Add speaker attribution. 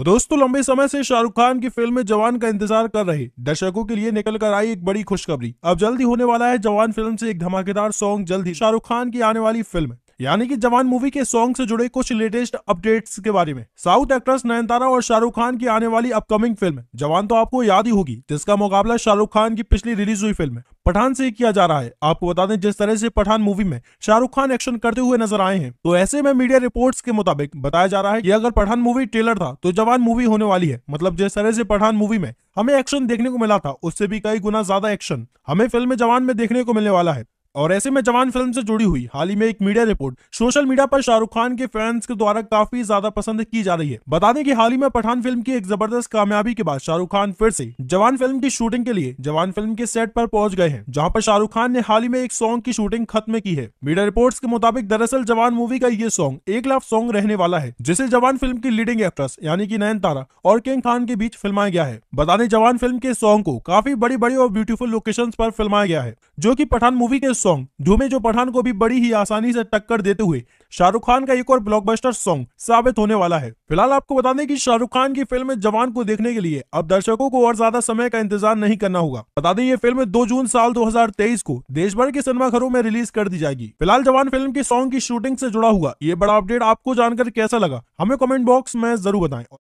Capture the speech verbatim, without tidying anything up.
Speaker 1: तो दोस्तों, लंबे समय से शाहरुख खान की फिल्म जवान का इंतजार कर रहे दर्शकों के लिए निकल कर आई एक बड़ी खुशखबरी। अब जल्द ही होने वाला है जवान फिल्म से एक धमाकेदार सॉन्ग। जल्द ही शाहरुख खान की आने वाली फिल्म यानी कि जवान मूवी के सॉन्ग से जुड़े कुछ लेटेस्ट अपडेट्स के बारे में। साउथ एक्ट्रेस नयनतारा और शाहरुख खान की आने वाली अपकमिंग फिल्म जवान तो आपको याद ही होगी, जिसका मुकाबला शाहरुख खान की पिछली रिलीज हुई फिल्म पठान से किया जा रहा है। आपको बता दें, जिस तरह से पठान मूवी में शाहरुख खान एक्शन करते हुए नजर आए हैं, तो ऐसे में मीडिया रिपोर्ट्स के मुताबिक बताया जा रहा है कि अगर पठान मूवी ट्रेलर था तो जवान मूवी होने वाली है। मतलब जिस तरह से पठान मूवी में हमें एक्शन देखने को मिला था, उससे भी कई गुना ज्यादा एक्शन हमें फिल्म जवान में देखने को मिलने वाला है। और ऐसे में जवान फिल्म से जुड़ी हुई हाल ही में एक मीडिया रिपोर्ट सोशल मीडिया पर शाहरुख खान के फैंस के द्वारा काफी ज्यादा पसंद की जा रही है। बता दें कि हाल ही में पठान फिल्म की एक जबरदस्त कामयाबी के बाद शाहरुख खान फिर से जवान फिल्म की शूटिंग के लिए जवान फिल्म के सेट पर पहुंच गए हैं, जहां पर शाहरुख खान ने हाल ही में एक सॉन्ग की शूटिंग खत्म की है। मीडिया रिपोर्ट्स के मुताबिक दरअसल जवान मूवी का ये सॉन्ग एक लव सॉन्ग रहने वाला है, जिसे जवान फिल्म की लीडिंग एक्ट्रेस यानी कि नयनतारा और किंग खान के बीच फिल्माया गया है। बता दें, जवान फिल्म के सॉन्ग को काफी बड़ी बड़ी और ब्यूटीफुल लोकेशंस पर फिल्माया गया है, जो कि पठान मूवी के सॉन्ग धूमे जो पठान को भी बड़ी ही आसानी से टक्कर देते हुए शाहरुख खान का एक और ब्लॉकबस्टर सॉन्ग साबित होने वाला है। फिलहाल आपको बता दें कि शाहरुख खान की फिल्म जवान को देखने के लिए अब दर्शकों को और ज्यादा समय का इंतजार नहीं करना होगा। बता दें, ये फिल्म दो जून साल दो हज़ार तेईस को देश भर के सिनेमाघरों में रिलीज कर दी जाएगी। फिलहाल जवान फिल्म की सॉन्ग की शूटिंग से जुड़ा हुआ ये बड़ा अपडेट आपको जानकर कैसा लगा, हमें कमेंट बॉक्स में जरूर बताएं।